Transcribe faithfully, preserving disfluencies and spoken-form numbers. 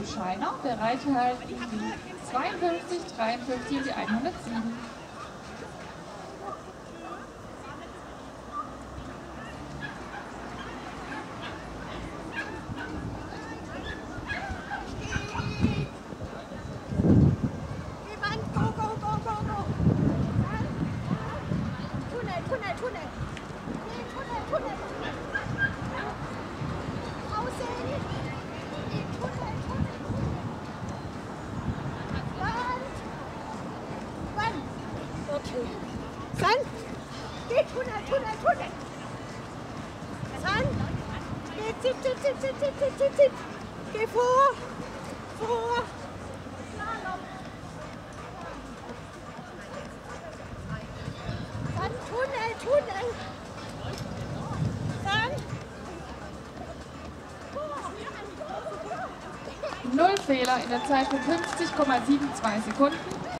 Scheiner, bereit halten die zweiundfünfzig, dreiundfünfzig und die hundertsieben. San, geh, Tunnel, Tunnel, Tunnel. San, geh, zip, zip, zip, zip, zip, zip, zip, zip. Geh vor, vor. San, Tunnel, Tunnel. San. Null Fehler in der Zeit von fünfzig Komma zwei sieben Sekunden.